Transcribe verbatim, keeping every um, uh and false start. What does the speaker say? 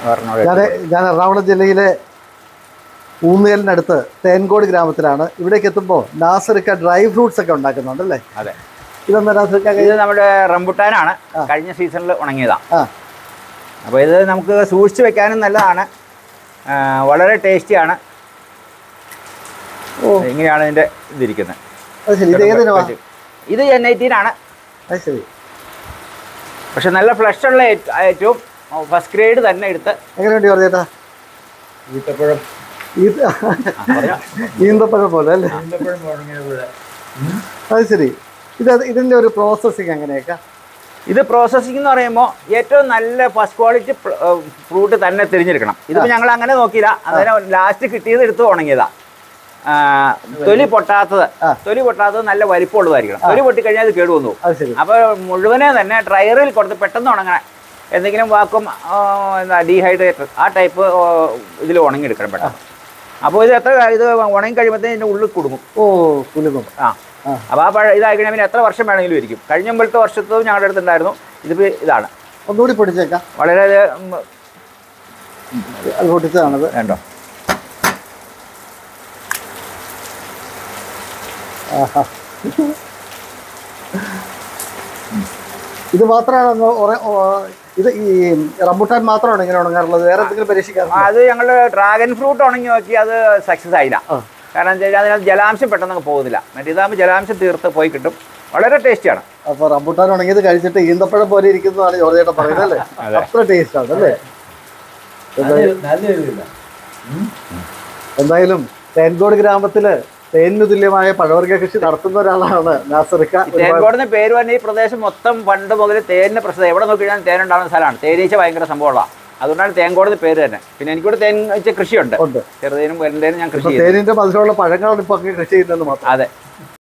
ഞാൻ ഞാൻ എറണാകുളം ജില്ലയിലെ ഊന്നുകലിനടുത്ത് തേൻകോട് ഗ്രാമത്തിലാണ്. ഇവിടേക്ക് എത്തുമ്പോൾ നാസറിക്ക ഡ്രൈ ഫ്രൂട്ട്സ് ഒക്കെ ഉണ്ടാക്കുന്നുണ്ട് അല്ലേ? അതെ. ഇതെന്താ നാസറിക്ക? ഇത് നമ്മുടെ റംബുട്ടാനാണ്, കഴിഞ്ഞ സീസണിൽ ഉണങ്ങിയതാണ്. അപ്പോൾ ഇത് നമുക്ക് സൂക്ഷിച്ച് വെക്കാനും നല്ലതാണ്, വളരെ ടേസ്റ്റിയാണ്. ഓ, ഇങ്ങനെയാണ് ഇതിൻ്റെ ഇതിരിക്കുന്നത്. ഇത് എൻ ഐറ്റീനാണ്. അത് ശരി. പക്ഷെ നല്ല ഫ്ലഷ് ഉള്ള ഏറ്റവും ഫസ്റ്റ് ഗ്രേഡ് തന്നെ എടുത്ത്. എങ്ങനെയുണ്ട് പറഞ്ഞേട്ടാ? ഈത്തപ്പഴം ഈന്തപ്പഴം പോലെ അല്ലേ? അത് ശരി. ഇത് ഇതിൻ്റെ ഒരു പ്രോസസ്സിങ് എങ്ങനെയൊക്കെ? ഇത് പ്രോസസ്സിംഗ് എന്ന് പറയുമ്പോൾ ഏറ്റവും നല്ല ഫസ്റ്റ് ക്വാളിറ്റി ഫ്രൂട്ട് തന്നെ തിരഞ്ഞെടുക്കണം. ഇതിപ്പോൾ ഞങ്ങൾ അങ്ങനെ നോക്കിയില്ല, അതിന് ലാസ്റ്റ് കിട്ടിയത് എടുത്ത് ഉണങ്ങിയതാ. തൊലി പൊട്ടാത്തത് തൊലി പൊട്ടാത്തത് നല്ല വലിപ്പമുള്ളതായിരിക്കണം. തൊലി പൊട്ടിക്കഴിഞ്ഞാൽ അത് കേടുവന്നു. അപ്പോൾ മുഴുവനെ തന്നെ ഡ്രയറിൽ കൊടുത്ത് പെട്ടെന്ന് ഉണങ്ങണേ. എന്തെങ്കിലും വാക്കും എന്താ ഡീഹൈഡ്രേറ്റർ ആ ടൈപ്പ് ഇതിൽ ഉണങ്ങിയെടുക്കണം പെട്ടെന്ന്. അപ്പോൾ ഇത് എത്ര ഇത് ഉണങ്ങി കഴിയുമ്പോഴത്തേന് ഇതിൻ്റെ ഉള്ളിൽ കുടുങ്ങും. ഓ, കുലുങ്ങും. ആ, അപ്പോൾ ആ പഴ ഇതായി കഴിയുമ്പോൾ പിന്നെ എത്ര വർഷം വേണമെങ്കിലും ഇരിക്കും. കഴിഞ്ഞ മുമ്പത്തെ വർഷത്തും ഞങ്ങളുടെ അടുത്തുണ്ടായിരുന്നു. ഇതിപ്പോൾ ഇതാണ്. ഒന്നുകൂടി പൊടിച്ചേക്കാം. വളരെ പൊട്ടിച്ചതാണത്. വേണ്ടോ? ഇത് മാത്രമാണ് ഇത് ഈ റംബുട്ടാൻ മാത്രമാണ് ഇങ്ങനെ ഉണങ്ങാറുള്ളത്? വേറെ എന്തെങ്കിലും പരീക്ഷിക്കാറുണ്ടോ? അത് ഞങ്ങൾ ഡ്രാഗൺ ഫ്രൂട്ട് ഉണങ്ങി നോക്കി, അത് സക്സസ് ആയില്ല. കാരണം എന്താ വെച്ചാൽ അതിനകത്ത് ജലാംശം പെട്ടെന്ന് പോകുന്നില്ല. മറ്റേതാകുമ്പോൾ ജലാംശം തീർത്ത് പോയി കിട്ടും, വളരെ ടേസ്റ്റിയാണ്. അപ്പോൾ റംബുട്ടാൻ ഉണങ്ങിയത് കഴിച്ചിട്ട് ഈന്തപ്പഴം പോലെ ഇരിക്കുന്നതാണ് ജോർജ് ചേട്ടൻ പറയുന്നത് അല്ലേ? അത്ര ടേസ്റ്റ് ആണ് അല്ലേ? എന്തായാലും തേൻകോട് ഗ്രാമത്തില് തേനിന് തുല്യമായ പഴവർഗ്ഗ കൃഷി നടത്തുന്ന ഒരാളാണ് നാസറിക്ക. തേൻകോടിന് പേര് പറഞ്ഞ ഈ പ്രദേശം മൊത്തം പണ്ട് മുതൽ തേനിന് പ്രസിദ്ധം. എവിടെ നോക്കിയാൽ തേനുണ്ടാകുന്ന സ്ഥലമാണ്. തേനീച്ച ഭയങ്കര സംഭവമുള്ള, അതുകൊണ്ടാണ് തേൻകോടിന് പേര് തന്നെ. പിന്നെ എനിക്കൂടെ തേനീച്ച കൃഷിയുണ്ട്, ചെറുതേനും വലുതേനും ഞാൻ കൃഷി. തേനിന്റെ മധുരമുള്ള പഴങ്ങളാണ് ഇപ്പൊ കൃഷി ചെയ്യുന്നത് മാത്രം. അതെ.